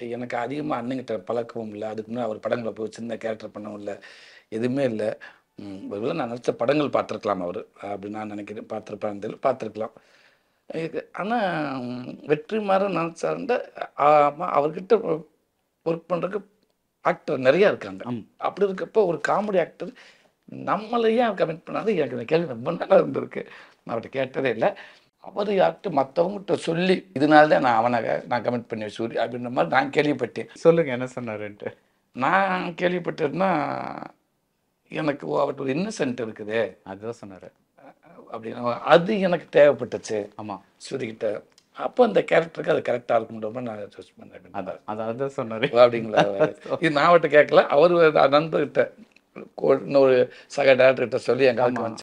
எனக்கு அதிகமாக அண்ணங்கிட்ட பழக்கவும் இல்லை. அதுக்கு முன்னாடி அவர் படங்களை போய் சின்ன கேரக்டர் பண்ணவும் இல்லை, எதுவுமே இல்லை. ஒருவேளை நான் நினச்ச படங்கள் பார்த்துருக்கலாம் அவர், அப்படின்னு நான் நினைக்கிறேன். பார்த்துருப்பேன், பார்த்துருக்கலாம். ஆனால் வெற்றிமாறன் நினச்சாருண்ட அவர்கிட்ட ஒர்க் பண்ணுறதுக்கு ஆக்டர் நிறையா இருக்காங்க. அப்படி இருக்கப்போ ஒரு காமெடி ஆக்டர் நம்மளையே கமெண்ட் பண்ணாது. எனக்கு இந்த கேள்வி ரொம்ப நல்லா இருந்திருக்கு. நான் அவர்கிட்ட கேட்டதே இல்லை. அவர் யார்கிட்ட மற்றவங்ககிட்ட சொல்லி இதனால தான் நான் கமெண்ட் பண்ணி சூரி அப்படின்ற மாதிரி நான் கேள்விப்பட்டேன். சொல்லுங்கள் என்ன சொன்னாருன்ட்டு. நான் கேள்விப்பட்டேன்னா எனக்கு அவர்கிட்ட ஒரு இன்னசென்ட் இருக்குது, அதுதான் சொன்னார் அப்படின்னு. அது எனக்கு தேவைப்பட்டுச்சு. ஆமாம், சூரிக்கிட்ட. அப்போ அந்த கேரக்டருக்கு அது கரெக்டாக இருக்குன்ற மாதிரி நான் சூஸ் பண்ணேன். அதான் சொன்னார் அப்படிங்களா? இது நான் அவர்கிட்ட கேட்கல, அவர் நண்பர்கிட்ட இன்னொரு சக டேரக்டர்கிட்ட சொல்லி என் காலத்துக்கு வந்து